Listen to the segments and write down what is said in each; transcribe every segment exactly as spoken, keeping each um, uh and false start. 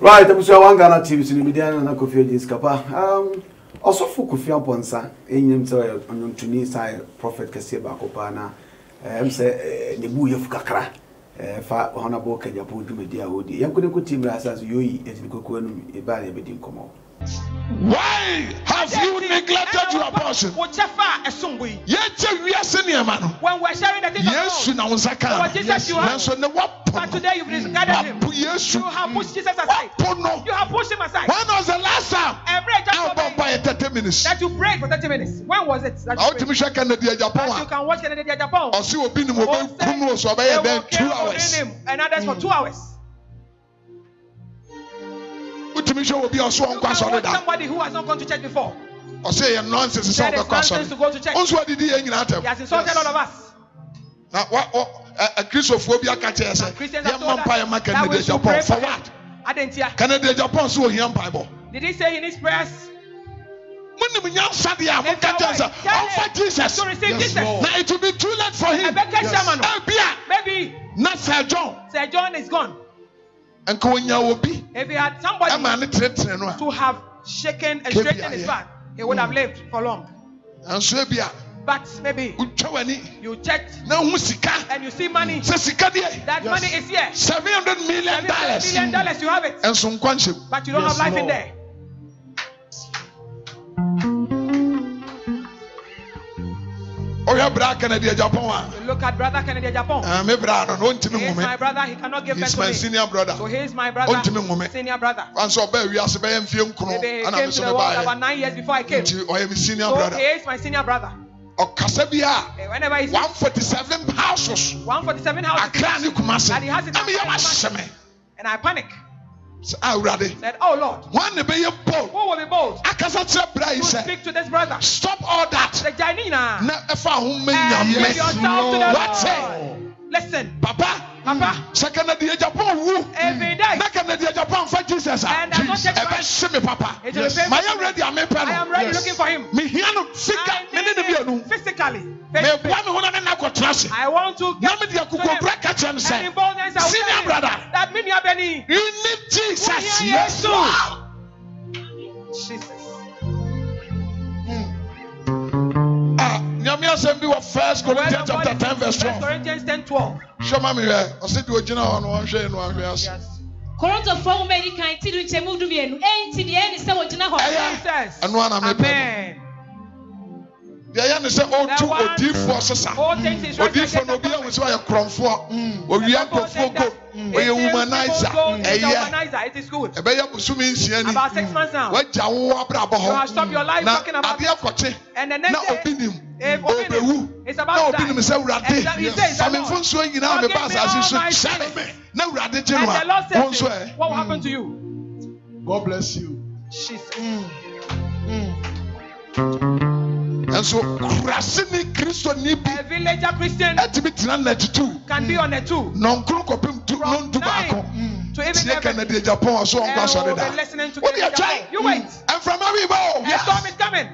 Right, I'm sure one Ghana T V in the media and a coffee is Kappa. Um, also for Kofi Amponsa, in him to on Tunisia, Prophet Cassia Bakopana, um, say the Boo of Kakra, far honorable Kajapu Media Woody. Young couldn't team as you eat in Cocoon, a bad everything come out. Why have you neglected your portion? Yet we are senior man. When we're sharing the things yes, you know, Jesus, you have. But today you've discarded him. Yes, you have pushed Jesus aside. You have pushed him aside. When was the last time? Every just by thirty minutes. That you prayed for thirty minutes. When was it? That you, that you can watch Kennedy Japan. Or see what been then two hours. And others for two hours. Will be also on somebody who has not gone to church before. Or say nonsense is nonsense to go to church. Also, did he has insulted all of us. Now, what a Christophobia catches a Christian Empire Canada Japan for what? I didn't hear Canada Japan so young Bible. Did he say in his prayers? When the young Sadia offer Jesus to receive Jesus. Now it will be too late for him. Maybe not Sir John. Sir John is gone. And will be if he had somebody to have shaken and straightened his back, he would have lived for long. And so but maybe you checked and you see money. That yes. money is here. Seven hundred million dollars. Million dollars, you have it. And some quantity. But you don't yes, have life no. in there. Oh, yeah, brother Kennedy Japan. Look at brother Kennedy Japan. Uh, my brother, don't he is my brother. He cannot give he's birth my to me. senior brother. So he is my brother. Senior brother. And so we are saying, "Film Maybe he came to the world about nine years before I came. Or my senior so brother. He is my senior brother. Or Kasabia. Whenever he's one forty-seven houses. One forty-seven houses. That he has it. I mean, and I panic. I ready. Said, oh Lord. One to be bold. Who will be bold? I can't to speak to this brother. Stop all that. The Janina. And give yourself to the Lord. Listen, Papa. Papa. Second day Japan woo. Every day. Second day Japan for Jesus. And I'm not taking me, Papa. Yes. I am ready. I'm I am ready yes. looking for him. Me here no physically. Physically. I want to get to him. Senior brother. That means you have any. You need Jesus. Yes. Wow. Jesus. First Corinthians chapter ten verse twelve. Corinthians ten twelve. Show me here. I said you original one one share no one yes. Korinto four many kind ti du chemu du mienu. Enti de eni se wojina ho. Jesus. Anu ana me pe. Amen. There ya ne say all two odi for sesa. Odi for no bia we say ya kromfo. Owi akofo go. We womanizer. Eh it is good. E be ya busumi nsia ni. About six months now. Wa ja wo abrabo ho. You have stopped your life talking about ade akoche. And the next day obinim. Obewu. It's about that. Obinim say urade. Famifo nso nyina me pass as so chale. Na urade jinwa. And the Lord said, what will happen to you? God bless you. Jesus. Mm. Mm. And so, a villager Christian can be on a two. Non From nine to even Canada, Japan, so on. Listening to Japan. You wait. And from Abibo, the storm is coming.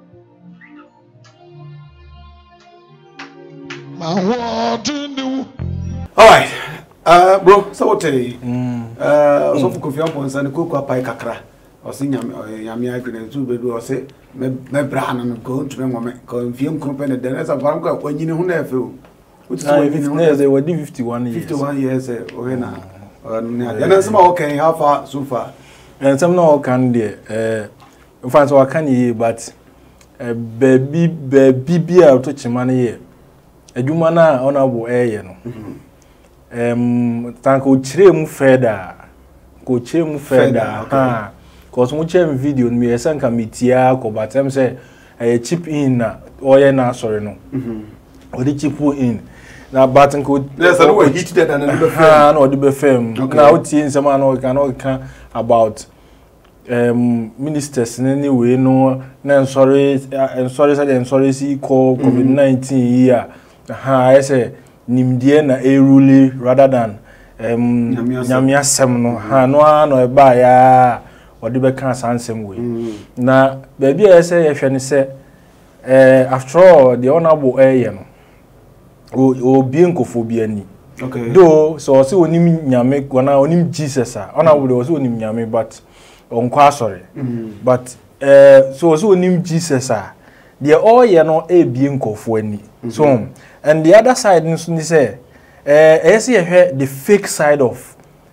All right, uh, bro. So what? Uh, so for Kofi Amponsa, the cocoa pie kakra. Or sing Yami agreement to be do or say, me brand and go to them woman, go film company, then as a banker when you know who never which is they were fifty-one years. fifty-one years, or now. And then some okay, how far so far? And some no can there. In fact, I can hear, but baby, baby, be out to money here. A Jumana honorable air, no. Um, thank you, Chrim Feda. Go Chrim Feda. Because we check video, we are saying committee, but I'm say a chip in or na sorry no. Or the chip in. Now, button could there's a way hit that and the fan or the befem. Now, teen some man cannot can about um ministers in any way. No, no sorry, and sorry, and sorry, see call COVID nineteen year. I say Nimdia na a rule rather than um Yamia Semno. Ha no no a buyer. Or the back handsome way. Now, baby, I say, if you say, after all, the honorable air, oh, being cophobia, Okay. Though so also onim nyame wana onim Jesus a ona wo also onim nyame but onkwa sorry. Mm. But uh so also onim Jesus a the all ye no e bie nkofo ani. So and the other side nso ni say eh uh, ese ye the fake side of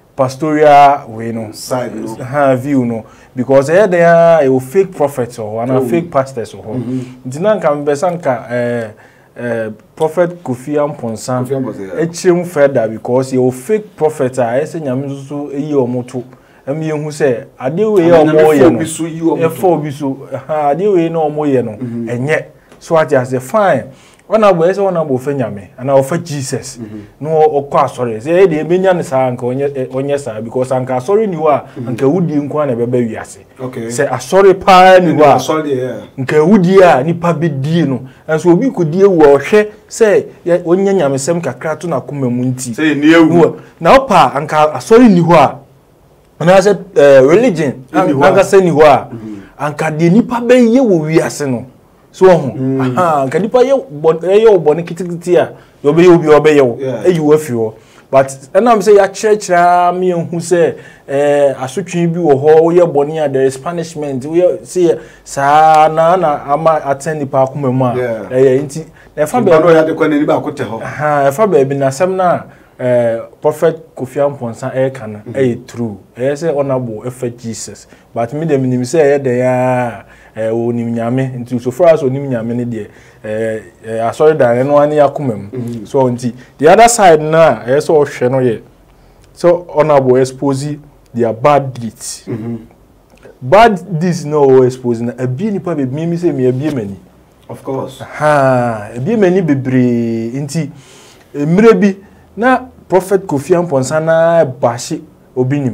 pastoral we know side no ha view no because here there are fake prophets or and oh. fake pastors or ntina kan be sanka eh eh prophet Kofi Amponsan e chim further because you fake prophet a ese nyame so eyi omoto am ye hu say ade we ye omo ye no e fo bi so ha ade we no omo ye no enye so ati as a fine Ona bo ese ona bo fe nyame ana ofa Jesus mm -hmm. no okọ asori say e de emenya ne sa anka onye onye sa because anka asori ni wa mm -hmm. anka wudi nko na bebe wiase okay say asori pa ni wa asori yeah anka wudi a nipa bedie no enso obi kodie wo ohwe say onye nyame sem kakra to na koma mu nti say ni ewu na opa anka asori ni ho a ana say uh, religion anka say ni ho a mm -hmm. anka de nipa be ye wo wiase no so ho aha kanipa ye ye obone kitikiti a yo be ye obi obe ye wo eyi wo afi wo but enam say ya churchra me hu say eh asotwe bi wo ho ye bone a there is punishment we say sa na na ama attend pa akoma mu a eh nti na fa be no ya de kwane ni ba kote ho aha fa be bi na sem na eh prophet Kofi Amponsan e kan e true e say honorable efa Jesus but me dem nim say ye de ya eh onim nyame nti so far as onim nyame ne de eh asori dan no ani akomam so nti the other side na eh so hwe no ye so honorable expose their bad deeds mm -hmm. bad deeds no expose na abi nipa be mi mi say me abi mani of course ha abi mani bebre nti emre bi na prophet Kofi Amponsan na bashi obinim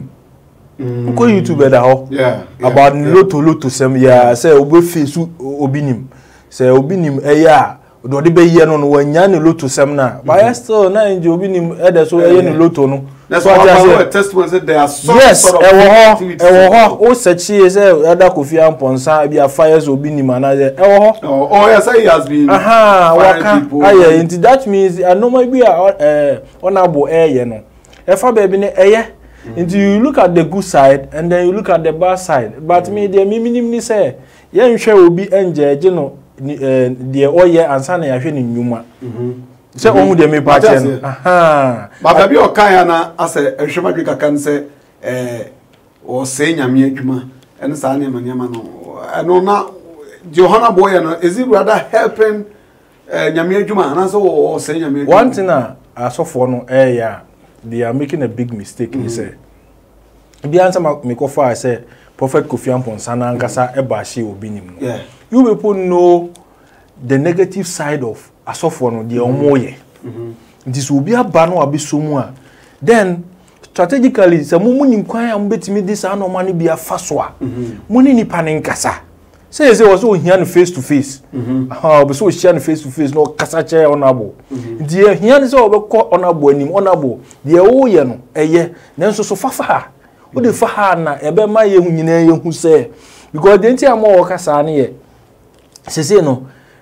Mm. Uko YouTube da ho yeah, yeah about yeah. loto loto sem ya say obo face obinim say obinim eya do de be ye no no wanya ne loto sem na but mm -hmm. still na nje obinim e de so eye ne loto no that's why our testimony said there are some yes, sort of e wo activities e wo ho o sechi say ada Kofi Amponsan bia fires obinim ana e wo ho oh, oh yes he has been aha waka aye nti that means anormal bi a eh honorable eye no e fa ba bi ne eye and you look at the good side and then you look at the bad side but me the me minimum say yen hwe obi enjeje no the oye ansa na ya hwe ni nyuma mhm say ohun de me pa che no aha baba bi o kan ya na ase ehwema dwe kaka n say eh o se nyame adwuma en sa na manya ma no eno na Johanna boy no is it rather helping eh nyame adwuma na so o se nyame adwuma one thing na asofo no eh ya they are making a big mistake. Mm -hmm. He said, "Bi answer me ko fa say prophet Kofi Amponsan ankasa e ba she obinim." Yeah. You people know the negative side of asofo no the omoye. Mhm. This will be aba no abisomu a. Then strategically say mo munim kwan am betimi this an omani bi afa so a. Muni ni panenkasa. Say say was so here face to face. Mhm. Ah, be so here face to face no kasa che honorable. Die here say obekọ honorable anim honorable. Die wo ye no eye nanso so fafa. Wo de fa ha na ebe ma ye hu nyina ye hu say because the nti am wo kasa na ye. Say say no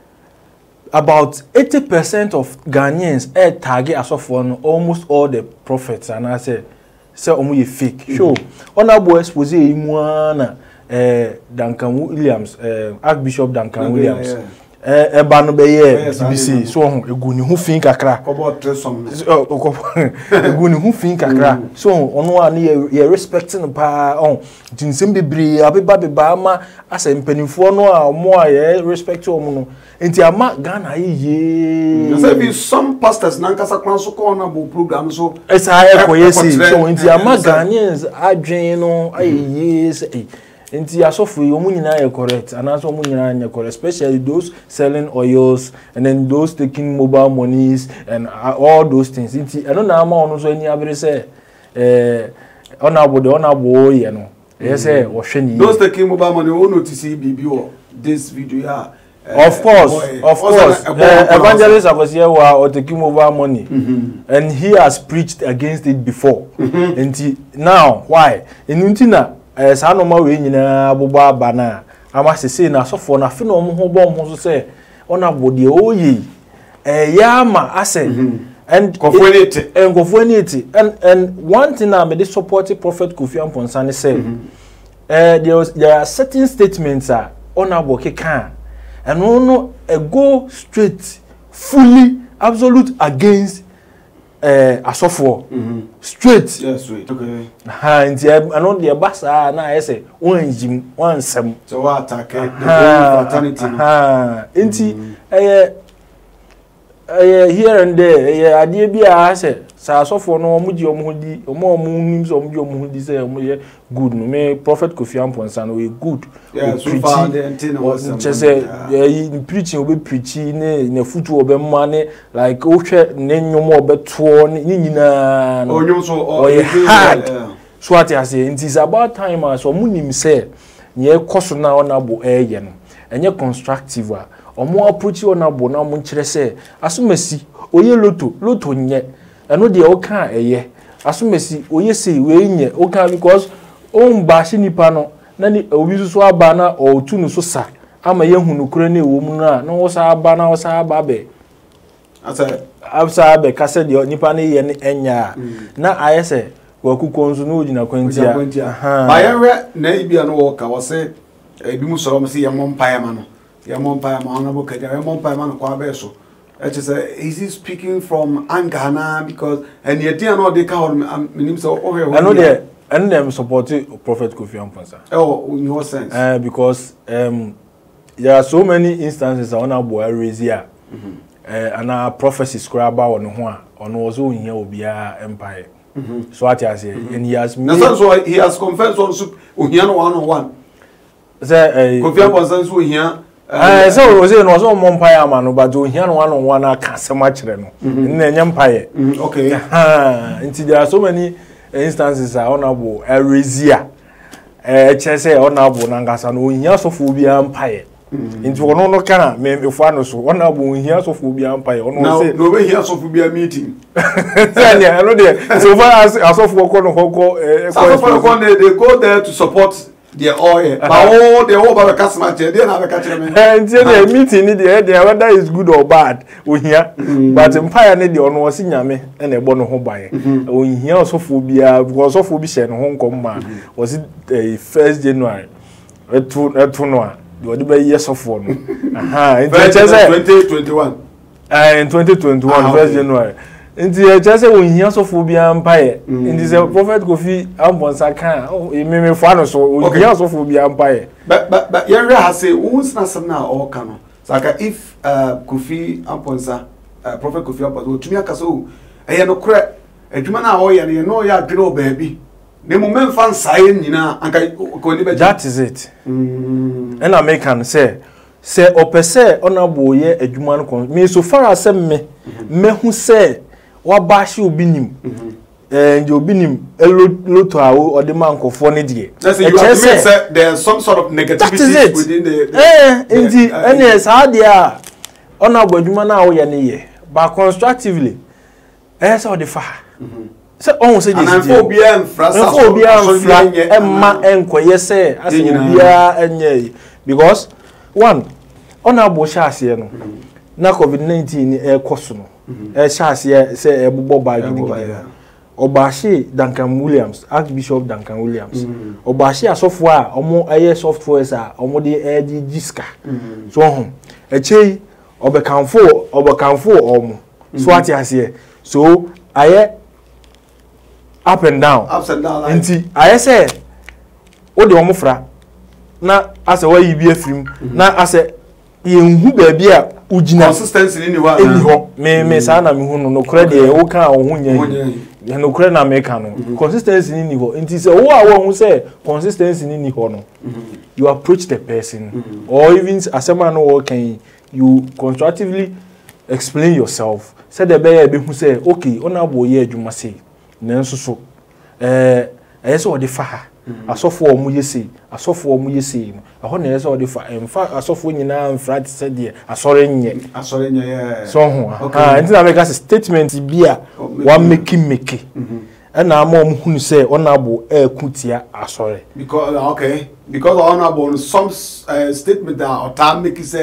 about eighty percent of Ghanaians e target asofo no almost all the prophets and I say say omo ye fake. Mm-hmm. Show honorable expose e mu ana eh Duncan Williams eh Archbishop Duncan okay, Williams yeah, yeah. eh e ba no be ye B B C so ho egu ni hu fin kakra kobo tresom egu ni hu fin kakra so ono a ne ye respecting pa on tinsem bebre abeba beba ma asa mpanimfo no a mo a ye respect o mo no enti ama Ghana ye you say be some pastors nankasa kwan so ko na bo program so esa e ko yesi so enti ama Ghanaians adwen no aye say Inti asofu yomu nyina ye correct and also yomu nyina ye correct, especially those selling oils and then those taking mobile monies and uh, all those things. Inti eno na ama ono so any abere say eh honorable the honorable ye no ye say wo hwe ni those taking mobile money we notice B B O this video here uh, of course boy, of course uh, evangelist Akosie wa o taking mobile money mm-hmm. and he has preached against it before mm-hmm. Inti now why enunti na eh sa no ma we nyina abobo aba na ama sese na sofo na fe no mo ho bo mo so se ona bode oyi eh ya ma ase and Kofueniti and Kofueniti and and one thing I made support Prophet Kofi Amponsah say mm -hmm. uh, there was there are certain statements are honorable can and no no uh, go straight fully absolute against uh, Asofo mm -hmm. straight yeah straight okay ha nti I know the basa na I say one jim one sem so what attack the whole fraternity ha nti eh eh here and there eh ade bia say sa Asofo no omuji omuhudi omo omuhim so omuji omuhudi say omuye good no me Prophet Kofi Amponsah no we good yeah so far the antenna was just say in preaching obe preaching ne na futu obe mane like o hwe ne nyomo obe to ni nyina no onyo so o hard so ati ase it is about time as omunim say ye koso na onabo eye no enye constructive a omo approach onabo na mo nkire say asomasi oye loto loto nye eno de o kan eye asomasi oye say we nye o kan because on ba shi nipa no na ni obi so aba na o tu no so sa ama ye hunu kure na ewo mu na na wo sa aba na wo sa aba be asa absa be ka se de nipa na ye ne enya na ayese wakuko nso no ogina kwantia aha ba ye hwe na ibia no wo ka wo se ebi mu soro mo se ye mompae ma no ye mompae ma na bo ka ye mompae ma no kwa be so e che say is he speaking from Angana because and ye dia no de ka ho minim so o he ho I know there and them support Prophet Kofi Amponsah. Oh, in what sense? Uh, because um, there are so many instances on our boy raise here, mm-hmm. uh, and our prophecies scribe on one on also in here will be our empire. Mm-hmm. So what I say, mm-hmm. and he has made. That's why he has confessed on Uhiano one on one. Say, Kofi Amponsah so here. Uh, so was it also empire man, but Uhiano one on one I can't so much no. In the empire. Okay. Until there are so many instances are honorable erisia eh chese honorable nangasa no hia sofo bi empire nti wono no kana me efo ano so honorable hia sofo bi empire ono say no be hia sofo bi meeting say ne no dey so far as asofo ko no ko eh ko they go there to support the oil but all the whole about customer there they na be catch them and the meeting ni there whether is good or bad o hia but empire ne dey ono wo si nyame na ebo no ho ban o hia osofo bia because osofo bi she no ho nkom ma was it first January etu etu no a do dey be years of no aha in twenty twenty-one eh in twenty twenty-one first January nti e chese wo hia sofo bia empire nti se Prophet Kofi Amponsah kan e me fo ano so wo hia sofo bia empire but but but you really have say who's na some na all kan saka if uh, Kofi Amponsah uh, Prophet Kofi Amponsah tumi aka so e no kure adwuma na o ye no ya adwene o baabi ne mo memfa nsae nyina anka ko ni be that is it mm and American say say opese onabo ye adwuma no me so far as me me hu say wa bashi obinim eh nje obinim eloto awo odema nkofo ne die e say there is some sort of negativity within the, the eh nti ene sa dia a ona abadwuma na wo ye ne ye ba constructively eh say odi fa say on say this and for bia enfrasa for bia enfra emma enkoye say ase bia enye because one ona abo sha ase no na covid nineteen e koso no eh shase say ebubo ba gidigidi obashi Duncan Williams Archbishop Duncan Williams obashi asofo a omo aye softwares a omo de edi giska so ho echei obekanfo obekanfo omo so ati ase so aye up and down ups and down nti aye say o de omo fra na ase wa yibi afrim na ase yenhu ba bia ugina consistency ni wa eni ho me me sa na me hu no kure de wo kan wo hu nya no kure na me kan no consistency ni ho nti se wo a wo hu se consistency ni ho no you approach the person or even asema no wo kan you constructively explain yourself say the be be hu say okay ona bo ye adwuma say nanso so eh ayese wo de fa asofo omu yesi asofo omu yesi no ho na yesi odi fa emfa asofo nyina mfra ti se de asore nye asore nye yeah so ho ah nti na make a statement bia wa make make and na am omu hunu say onabo e kutia asore because okay because onabo some uh, statement that or time make say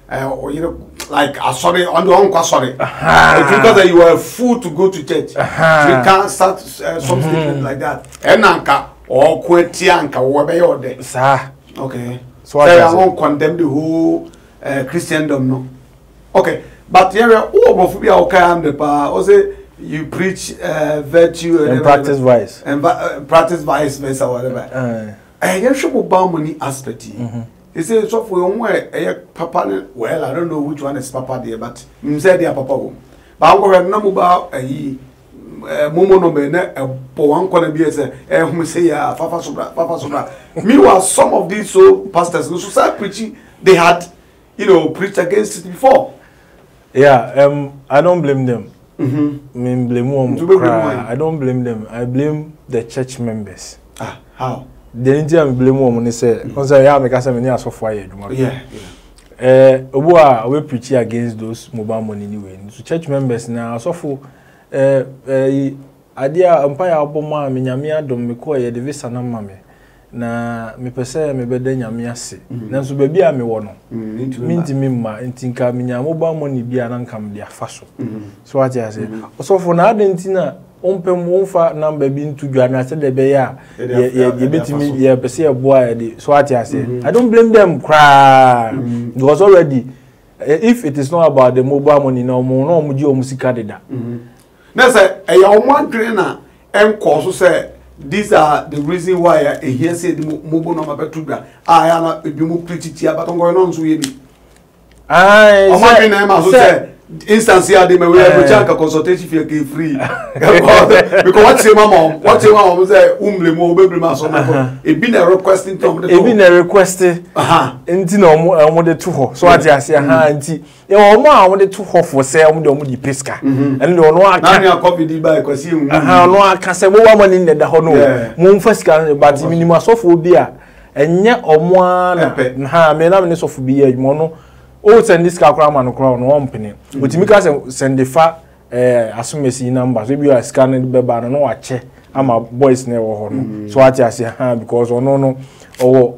uh, you know, like uh, sorry on the uncle sorry because uh, you are a fool to go to church. Uh-huh. So you can't start uh, some mm-hmm. statement like that. And anka or kwetianka whatever you're there. Sir. Okay. So I won't condemn the whole uh, Christendom, no. Okay. But here, homophobia okay am the pa. Also, you preach uh, virtue and, and practice vice and uh, practice vice versa whatever. And you should buy money aspect. He says so for one way. Papa, well, I don't know which one is Papa there, but him said dear Papa. But I'm going to know about a Momo no be a one corner be say eh who say ya Papa Sobra Papa Sobra. Meanwhile, some of these so pastors who start preaching, they had, you know, preached against it before. Yeah, um, I don't blame them. Mm-hmm. I blame them. I don't blame them. I blame the church members. Ah, how? The Indian blame them when they say, "Because I am because I'm so far." Yeah, yeah. Eh, we preach against those mobile money anyway. So church members now, so for eh eh, idea empire aboma me nyame adom me ko ye de visa na mame. Na me pese me bede nyame ase na so baabi a me wo no minti mimma ntinka me nyame ba money bia na nkam dia fa so so what you say osofo na adentina ompem wonfa number bi ntudwa na se de be ya ye betimi ye pese ye boa ye de so what you say I don't blame them cry because already if it is not about the mobile money no mo no mo ji o musika deda na say e ya o mo adwene na enko so say these are the reason why I hear say the mobile number betuga I am a bimu pretty but I'm going on so ye bi ah o ma bi na ma so say instance here they may we check a consultation fee free because what say mama what say mama say umle mo be ma so na e bi na requesting tom e bi na request aha enti na omo omo de to ho so ati ase aha enti e omo a omo de to ho for say omo de omo di pesca and the ono aka na na copy di buy because you aha ono aka say wo wa money na da ho no mo mfa sika but minimum so for bi a enye omo na ha me na me so for bi adwuma no o send this kakra man kra no one penny otimi ka send the fa eh asumesi number so bi a scan be ba no wa che ama boys na wo ho no so ati ase ha because ono no owo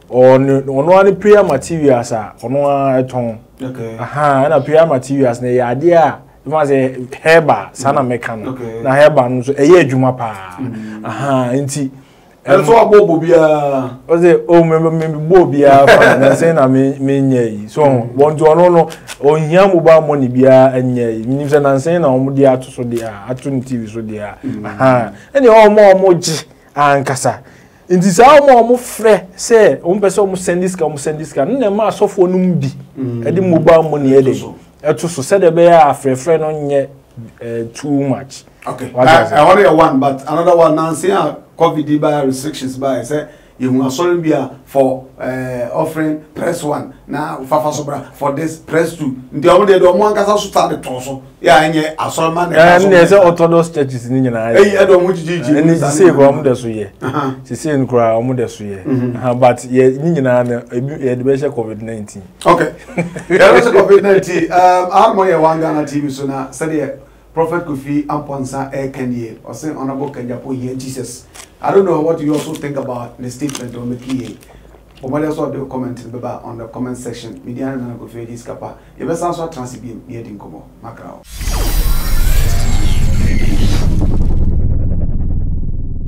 ono ani prayer materials a ono a eton okay aha na prayer materials na ya ade a ma say heba sana meka no na heba no so eye adwuma pa aha nti and so abobo bia o say o me me bo bia fa na say na me me nyai so won jo no no o hia mo ba money bia anyai minim say na say na o mo dia ato so dia ato n T V so dia aha ene o mo o mo ji ankasa nti sa o mo o mo frɛ say o mpɛ say o mo send this ka o mo send this ka na ma asofo no mbi e di mo ba money e dey eto so say de be ya frɛ no nye too much. Okay. I I only one, but another one now say COVID by restrictions by say you must sorry be for uh, offering press one now Fafa Sobra for this press two. The only the one kasa so start the torso. Yeah, any asolman. Yeah, and say Orthodox churches ni nyina. Eh, I don't want to jiji. Ni say go am dey so ye. She say nkura am dey so ye. But ye ni nyina na ye dey share COVID nineteen. Okay. Yeah, dey COVID nineteen. Um, I'm on one Ghana T V so na say Prophet Kofi Amponsa Air Kanye or say Honorable Kenyapo here Jesus. I don't know what you also think about the statement on the P A. Or what else what the comment on the comment section. Media and Kofi Diskapa. You best answer transcribe here in Komo. Macau.